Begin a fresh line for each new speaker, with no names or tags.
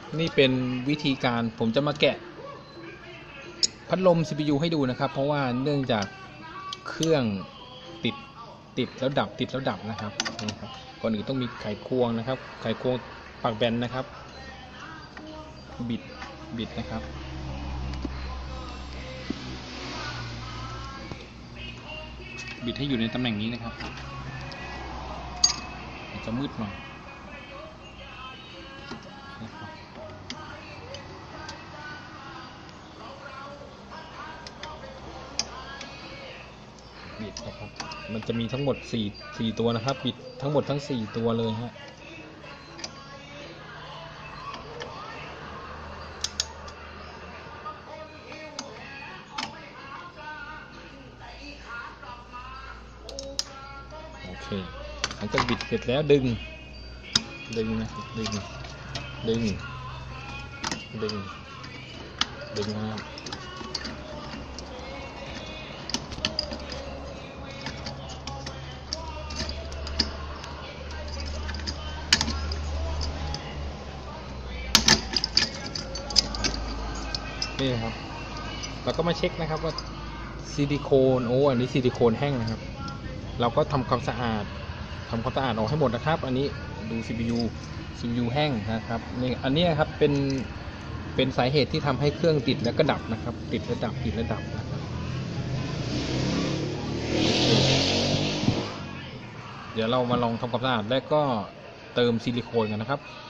นี่เป็นวิธีการผมจะมาแกะพัดลม CPU ให้ดูนะครับเพราะว่าเนื่องจากเครื่องติดแล้วดับนะครับนี่ครับก่อนอื่นต้องมีไขควงนะครับไขควงปากแบนนะครับบิดนะครับบิดให้อยู่ในตำแหน่งนี้นะครับจะมืดหน่อยบิดนะครับมันจะมีทั้งหมด4ตัวนะครับบิดทั้งหมดทั้ง4ตัวเลยฮะโอเคหลังจากบิดเสร็จแล้วดึงนะครับดึงนะครับนี่ครับเราก็มาเช็คนะครับว่าซิลิโคนอันนี้ซิลิโคนแห้งนะครับเราก็ทำความสะอาดออกให้หมดนะครับอันนี้ดู CPU แห้งนะครับนี่อันนี้ครับเป็นสาเหตุที่ทำให้เครื่องติดแล้วก็ดับนะครับติดแล้วดับนะครับเดี๋ยวเรามาลองทำความสะอาดและก็เติมซิลิโคนกันนะครับ